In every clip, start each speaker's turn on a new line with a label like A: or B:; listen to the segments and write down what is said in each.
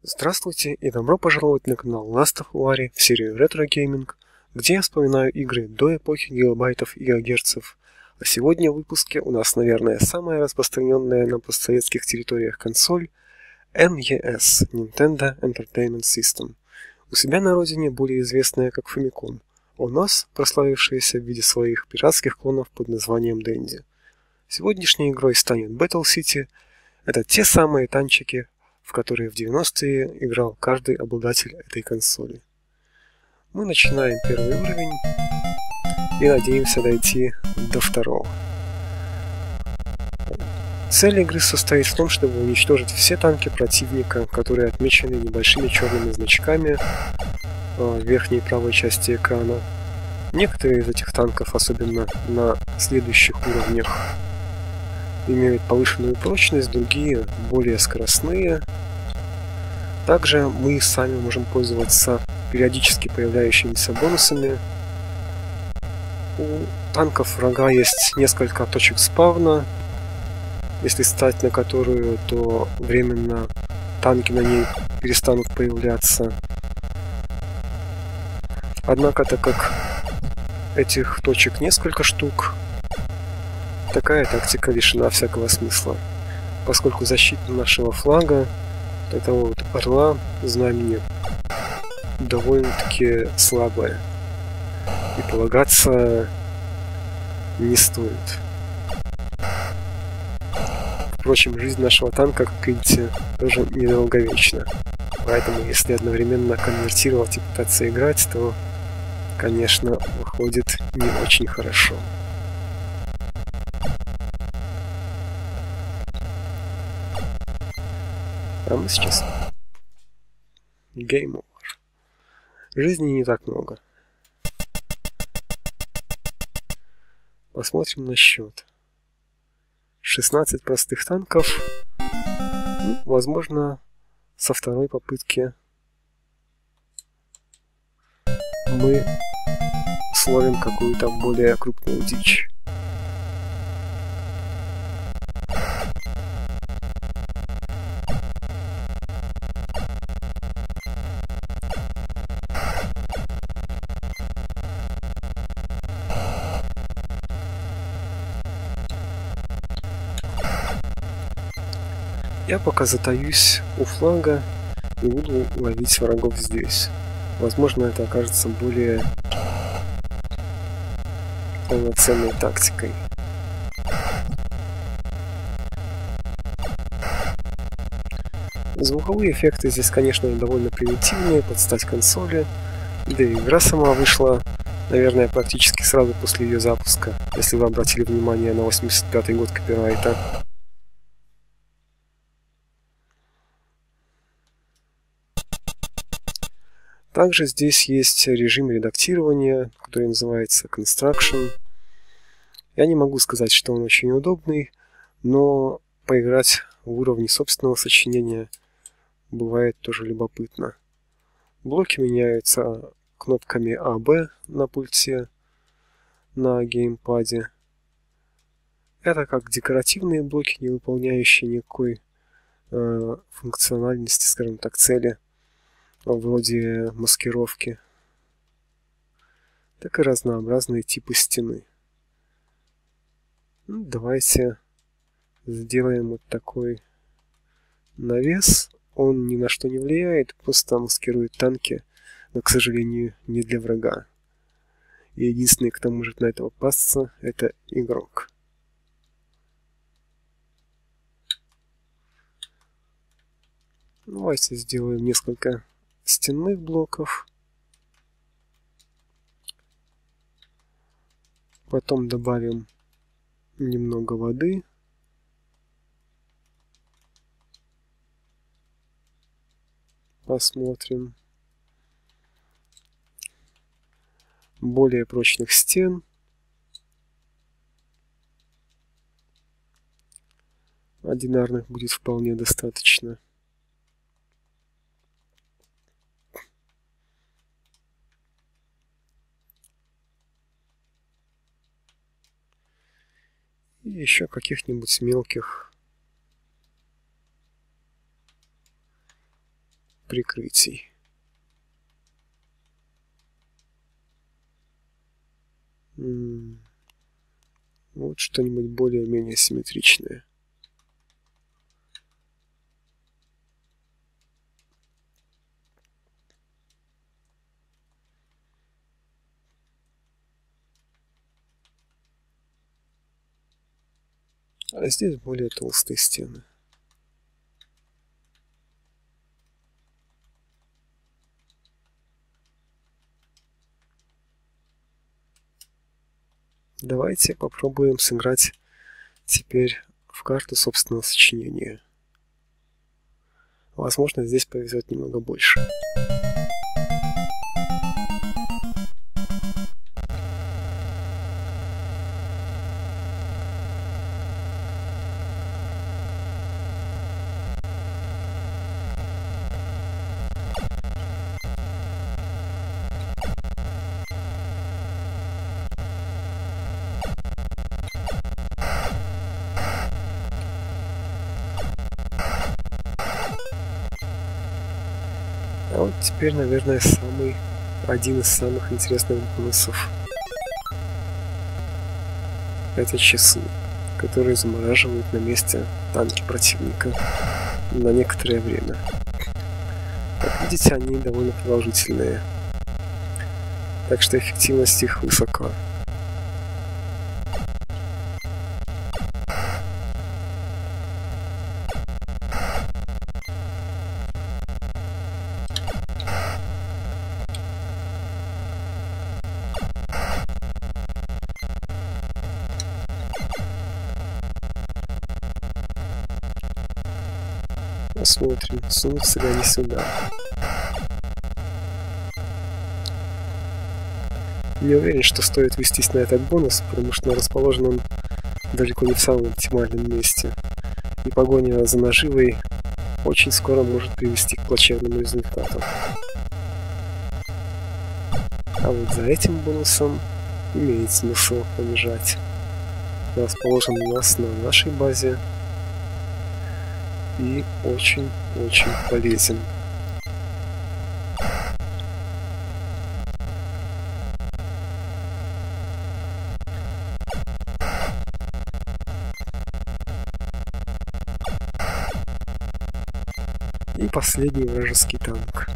A: Здравствуйте и добро пожаловать на канал Last of War в серию Retro Gaming, где я вспоминаю игры до эпохи гигабайтов и гигагерцев. А сегодня в выпуске у нас, наверное, самая распространенная на постсоветских территориях консоль NES – Nintendo Entertainment System. У себя на родине более известная как Famicom, а у нас прославившаяся в виде своих пиратских клонов под названием Dendy. Сегодняшней игрой станет Battle City. Это те самые танчики, в которые в 90-е играл каждый обладатель этой консоли. Мы начинаем первый уровень и надеемся дойти до второго. Цель игры состоит в том, чтобы уничтожить все танки противника, которые отмечены небольшими черными значками в верхней правой части экрана. Некоторые из этих танков, особенно на следующих уровнях, имеют повышенную прочность, другие более скоростные. Также мы сами можем пользоваться периодически появляющимися бонусами. У танков врага есть несколько точек спавна. Если стать на которую, то временно танки на ней перестанут появляться. Однако, так как этих точек несколько штук, такая тактика лишена всякого смысла, поскольку защита нашего флага, этого вот орла, знамени, довольно-таки слабая, и полагаться не стоит. Впрочем, жизнь нашего танка, как видите, тоже недолговечна, поэтому если одновременно конвертировать и пытаться играть, то, конечно, выходит не очень хорошо. А мы сейчас Game Over. Жизни не так много. Посмотрим на счет. 16 простых танков. Ну, возможно, со второй попытки мы словим какую-то более крупную дичь. Я пока затаюсь у флага и буду ловить врагов здесь. Возможно, это окажется более полноценной тактикой. Звуковые эффекты здесь, конечно, довольно примитивные, под стать консоли. Да и игра сама вышла, наверное, практически сразу после ее запуска, если вы обратили внимание на 85-й год копирайта. Также здесь есть режим редактирования, который называется Construction. Я не могу сказать, что он очень удобный, но поиграть в уровне собственного сочинения бывает тоже любопытно. Блоки меняются кнопками А, Б на пульте, на геймпаде. Это как декоративные блоки, не выполняющие никакой функциональности, скажем так, цели, вроде маскировки, так и разнообразные типы стены. Ну, давайте сделаем вот такой навес. Он ни на что не влияет, просто маскирует танки, но, к сожалению, не для врага. И единственный, кто может на это попасться, это игрок. Давайте сделаем несколько стенных блоков. Потом добавим немного воды. Посмотрим. Более прочных стен. Одинарных будет вполне достаточно. И еще каких-нибудь мелких прикрытий. Вот что-нибудь более-менее симметричное. А здесь более толстые стены. Давайте попробуем сыграть теперь в карту собственного сочинения. Возможно, здесь повезет немного больше. А вот теперь, наверное, один из самых интересных бонусов. Это часы, которые замораживают на месте танки противника на некоторое время. Как видите, они довольно продолжительные, так что эффективность их высока. Посмотрим, сунутся ли они сюда. Не уверен, что стоит вестись на этот бонус, потому что расположен он далеко не в самом оптимальном месте. И погоня за наживой очень скоро может привести к плачевному результату. А вот за этим бонусом имеет смысл понижать. Расположен у нас на нашей базе и очень-очень полезен. И последний вражеский танк.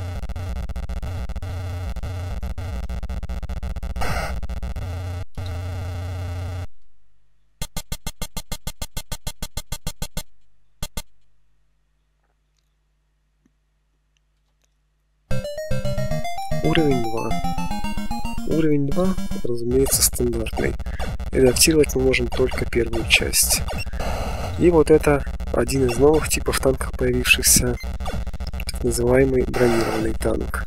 A: Уровень 2. Уровень 2, разумеется, стандартный. Редактировать мы можем только первую часть. И вот это один из новых типов танков, появившихся, так называемый бронированный танк.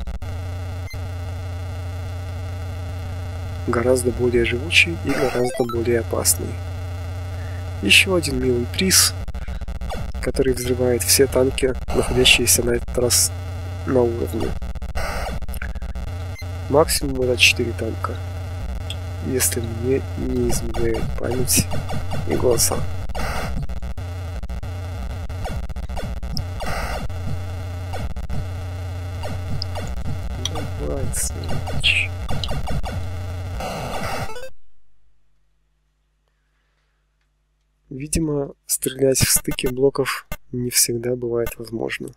A: Гораздо более живучий и гораздо более опасный. Еще один милый приз, который взрывает все танки, находящиеся на этот раз на уровне. Максимум это 4 танка, если мне не изменяет память и глаза. Давай, сволочь. Видимо, стрелять в стыке блоков не всегда бывает возможно.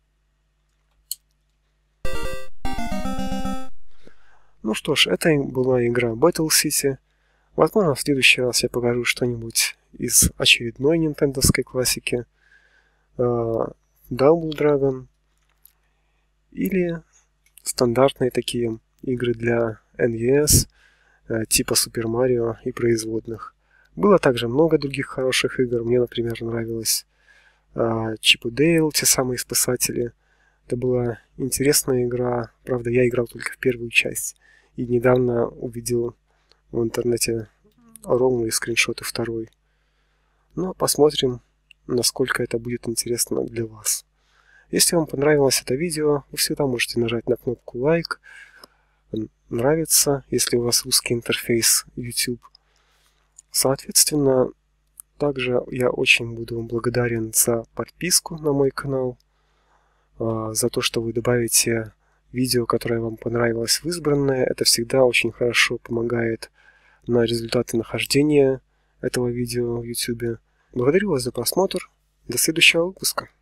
A: Ну что ж, это была игра Battle City. Возможно, в следующий раз я покажу что-нибудь из очередной нинтендовской классики. Double Dragon. Или стандартные такие игры для NES, типа Super Mario и производных. Было также много других хороших игр. Мне, например, нравилось Чип и Дейл, те самые спасатели. Это была интересная игра. Правда, я играл только в первую часть. И недавно увидел в интернете ровные скриншоты второй. Но посмотрим, насколько это будет интересно для вас. Если вам понравилось это видео, вы всегда можете нажать на кнопку лайк. Нравится, если у вас русский интерфейс YouTube. Соответственно, также я очень буду вам благодарен за подписку на мой канал. за то, что вы добавите видео, которое вам понравилось, в избранное. Это всегда очень хорошо помогает на результаты нахождения этого видео в YouTube. Благодарю вас за просмотр. До следующего выпуска.